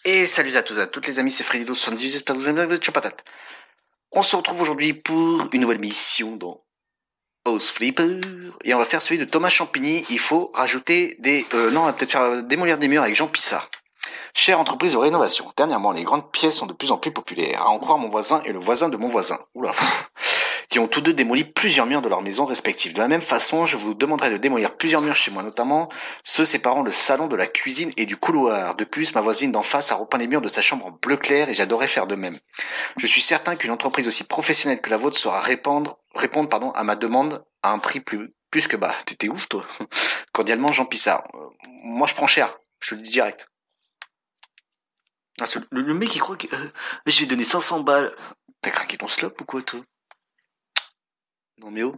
Et salut à tous et à toutes les amis, c'est Freddy78, j'espère que vous aimez bien, vous êtes chaud patate. On se retrouve aujourd'hui pour une nouvelle mission dans House Flipper, et on va faire celui de Thomas Champigny. Il faut rajouter des... non, on va peut-être faire démolir des murs avec Jean Pissard. Chère entreprise de rénovation, dernièrement les grandes pièces sont de plus en plus populaires, à en croire mon voisin et le voisin de mon voisin. Oula, qui ont tous deux démoli plusieurs murs de leurs maisons respectives. De la même façon, je vous demanderai de démolir plusieurs murs chez moi, notamment ceux séparant le salon de la cuisine et du couloir. De plus, ma voisine d'en face a repeint les murs de sa chambre en bleu clair et j'adorerais faire de même. Je suis certain qu'une entreprise aussi professionnelle que la vôtre saura répondre à ma demande à un prix plus que bas. T'étais ouf, toi. Cordialement, Jean Pissard. Moi, je prends cher. Je te le dis direct. Ah, le mec, il croit que je vais donner 500 balles. T'as craqué ton slop ou quoi, toi? Non, mais oh.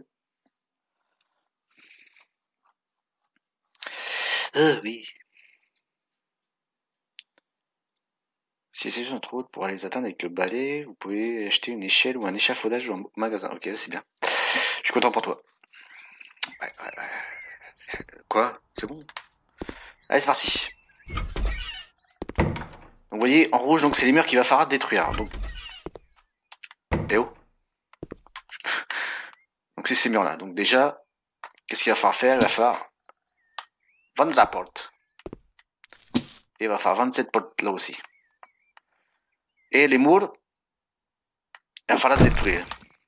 Oui. Si ces sont trop hautes pour les atteindre avec le balai, vous pouvez acheter une échelle ou un échafaudage dans un magasin. Ok, c'est bien. Je suis content pour toi. Ouais. Quoi? C'est bon? Allez, c'est parti. Donc, vous voyez, en rouge, donc c'est les murs qu'il va falloir détruire. Donc, eh oh. Donc c'est ces murs-là. Donc déjà, qu'est-ce qu'il va falloir faire? Il va falloir vendre la porte. Et il va falloir vendre cette porte là aussi. Et les murs, il va falloir les détruire.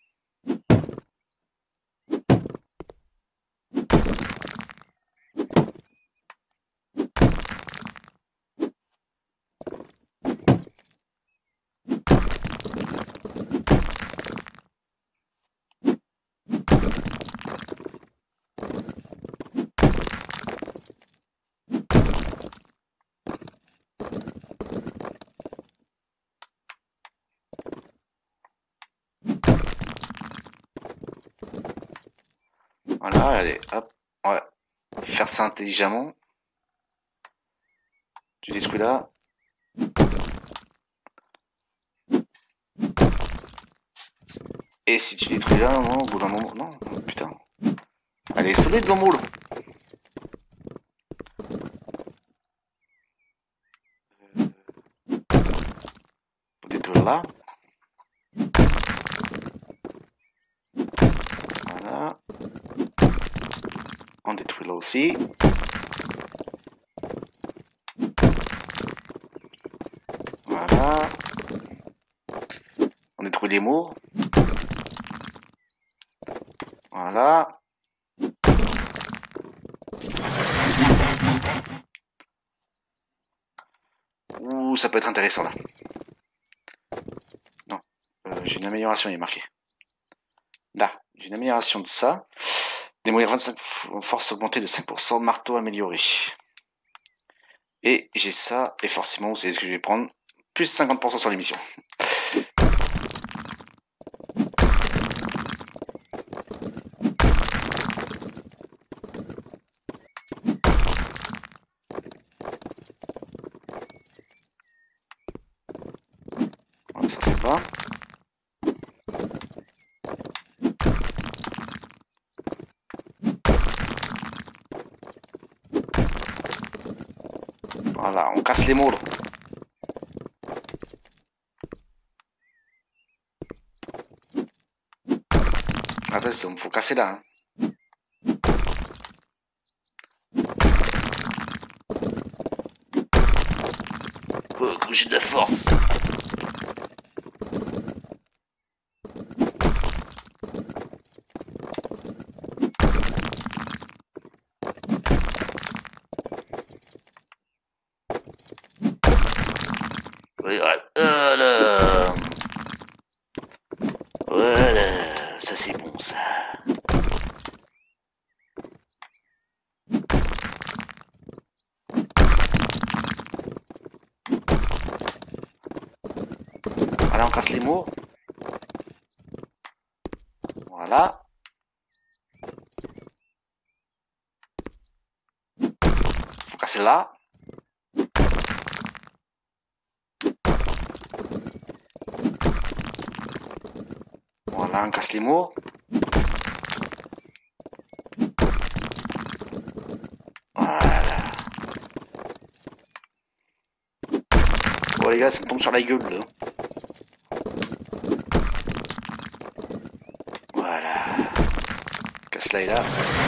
Voilà, allez, hop, on va faire ça intelligemment. Tu détruis là. Et si tu détruis là, non, au bout d'un moment, non, putain. Allez, solide le moule. Faut détruire là. Voilà. On détruit là aussi. Voilà. On détruit les murs. Voilà. Ouh, ça peut être intéressant là. Non. J'ai une amélioration, il est marqué. Là, j'ai une amélioration de ça. Démolir 25, force augmentée de 5%, marteau amélioré. Et j'ai ça, et forcément, vous savez ce que je vais prendre. Plus 50% sur l'émission. Voilà, ça c'est pas. Voilà, on casse les murs. Attention, il faut casser là. Oh, que j'ai de la force. Voilà. Voilà, ça c'est bon ça. Voilà, on casse les murs. Voilà. Faut casser là. Voilà, on casse les murs. Voilà. Oh les gars, ça me tombe sur la gueule là. Voilà. Casse-là est là.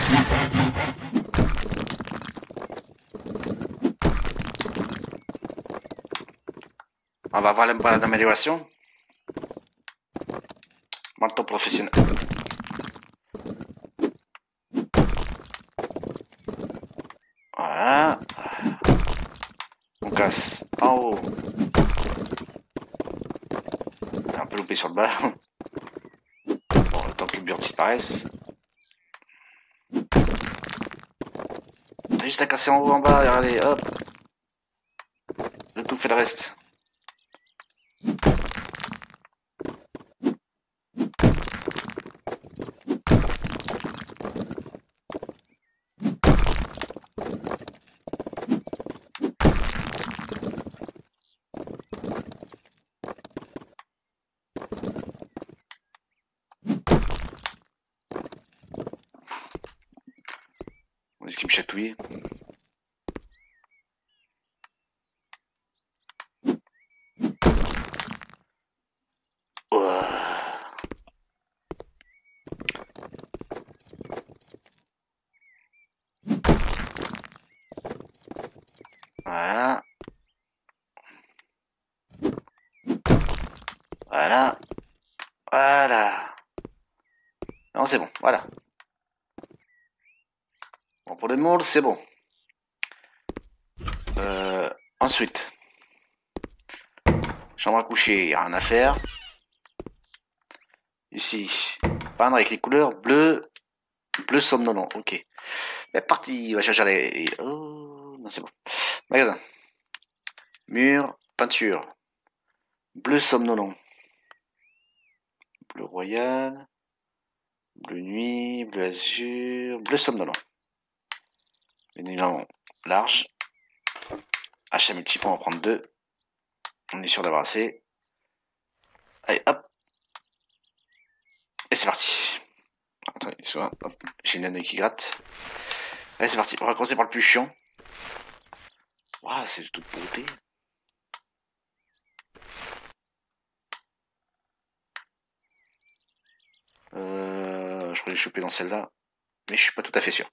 On va voir l'amélioration. Maintenant professionnel. Voilà. On casse en haut. Un peu loupé sur le bas. Bon, le temps que les murs disparaissent. T'as juste à casser en haut, en bas, et regardez, hop. Le tout fait le reste. Est-ce qu'il me chatouille? Voilà. Voilà. Voilà. Non, c'est bon, voilà. Bon, pour les molles, c'est bon. Ensuite, chambre à coucher, rien à faire. Ici, peindre avec les couleurs bleu, bleu somnolent, ok. C'est parti, on va chercher les... Oh, non, c'est bon. Magasin. Mur, peinture. Bleu somnolent. Bleu royal. Bleu nuit, bleu azur, bleu somnolent. Bien évidemment, large. Achat multiple, on va en prendre 2. On est sûr d'avoir assez. Allez, hop. Et c'est parti. Attendez, hop. J'ai une œil qui gratte. Allez, c'est parti. On va commencer par le plus chiant. Waouh, c'est de toute beauté. Je crois que j'ai chopé dans celle-là. Mais je suis pas tout à fait sûr.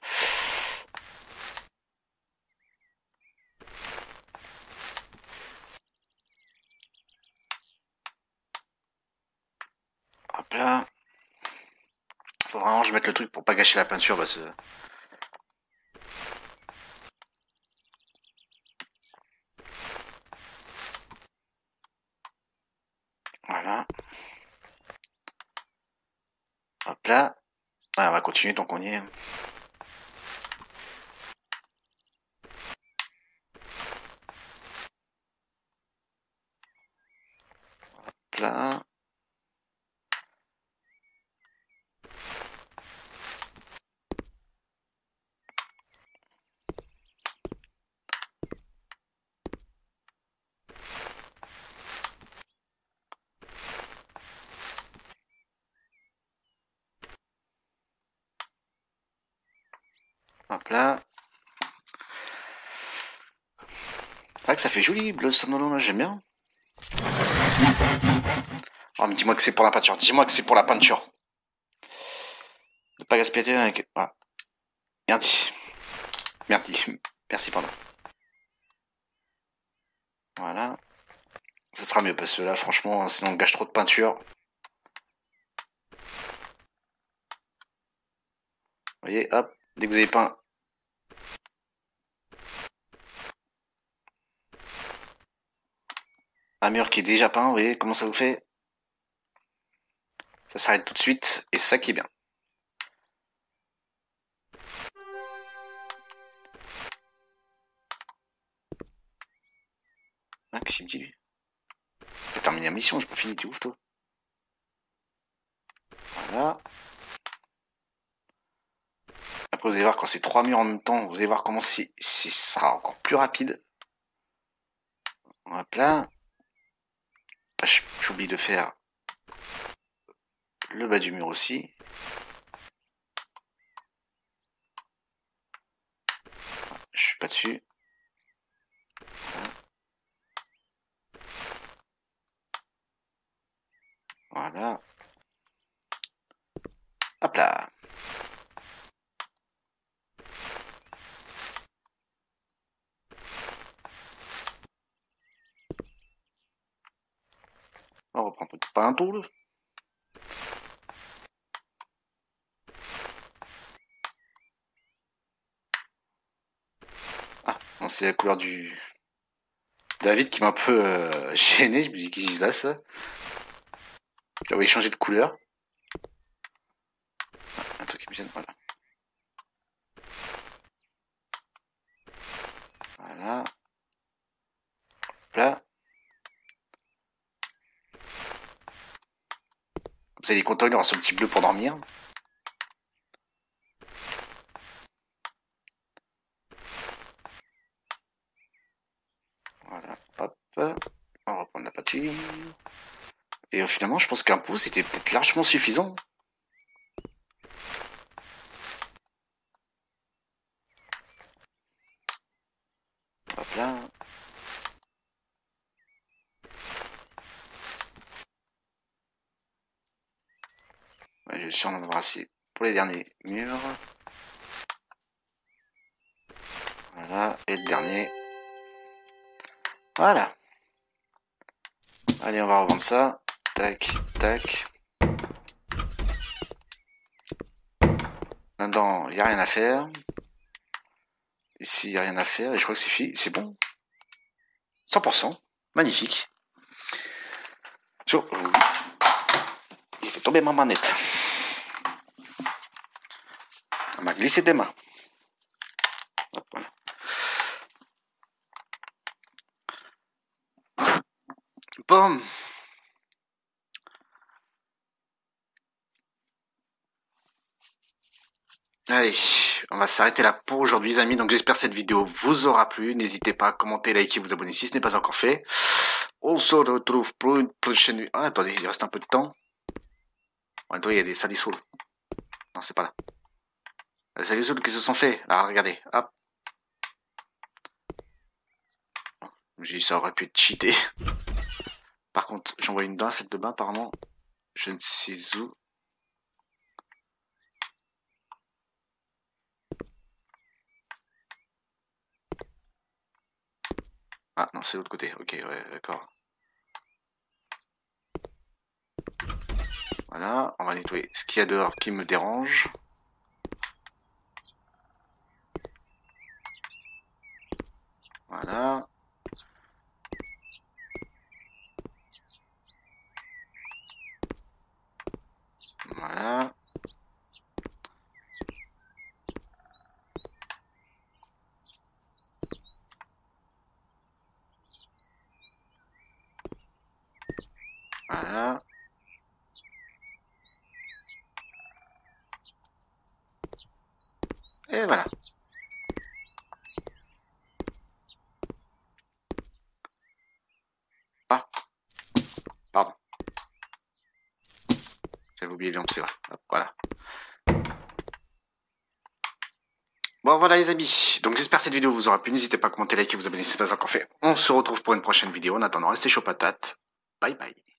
Hop là. Faut vraiment que je mette le truc pour pas gâcher la peinture parce que... Voilà. Hop là. Ouais, on va continuer tant qu'on y est. Hop là. Hop là. C'est vrai que ça fait joli, bleu somnolent là, j'aime bien. Oh, mais dis-moi que c'est pour la peinture. Dis-moi que c'est pour la peinture. Ne pas gaspiller avec... Voilà. Merci. Merci. Merci, pardon. Voilà. Ça sera mieux parce que là, franchement, sinon on gâche trop de peinture. Vous voyez, hop, dès que vous avez peint. Un mur qui est déjà peint, vous voyez comment ça vous fait? Ça s'arrête tout de suite, et c'est ça qui est bien. Ah, qu'est-ce qu'il me dit lui? J'ai terminé la mission, j'ai pas fini, t'es ouf toi. Voilà. Après vous allez voir quand c'est 3 murs en même temps, vous allez voir comment ce sera encore plus rapide. Hop là. Ah, j'oublie de faire le bas du mur aussi. Je suis pas dessus. Voilà. Voilà. Hop là. On reprend un peu de pain tour. Ah, non, c'est la couleur de la vitre qui m'a un peu gêné. Je me dis qu'est-ce qui se passe. J'avais changé de couleur. Un truc qui me gêne, voilà. Voilà. Hop là. Comme ça, il est content, il aura son petit bleu pour dormir. Voilà, hop. On va reprendre la pâture. Et finalement, je pense qu'un pot, c'était peut-être largement suffisant. Hop là. Ouais, je suis en avoir assez pour les derniers murs. Voilà, et le dernier. Voilà. Allez, on va revendre ça. Tac, tac. Là-dedans, il n'y a rien à faire. Ici, il n'y a rien à faire. Et je crois que c'est bon. 100%. Magnifique. Il fait tomber ma manette. On m'a glissé des mains. Hop, voilà. Bon. Allez, on va s'arrêter là pour aujourd'hui les amis, donc j'espère que cette vidéo vous aura plu, n'hésitez pas à commenter, liker, vous abonner si ce n'est pas encore fait. On se retrouve pour une prochaine vidéo. Ah attendez, il reste un peu de temps. Attendez, il y a des salissouls. Non, c'est pas là. Les salissouls qui se sont faits, là regardez, hop. J'ai dit ça aurait pu être cheaté. Par contre, j'en vois une dans la salle de bain apparemment. Je ne sais où. Ah non, c'est l'autre côté, ok, ouais, d'accord. Voilà, on va nettoyer ce qu'il y a dehors qui me dérange. Voilà. Voilà. Voilà. Et voilà. Ah, pardon. J'avais oublié les lampes, c'est vrai. Hop, voilà. Bon voilà les amis, donc j'espère que cette vidéo vous aura plu, n'hésitez pas à commenter, liker, vous abonner si ce n'est pas encore fait. On se retrouve pour une prochaine vidéo, en attendant restez chaud patate, bye bye.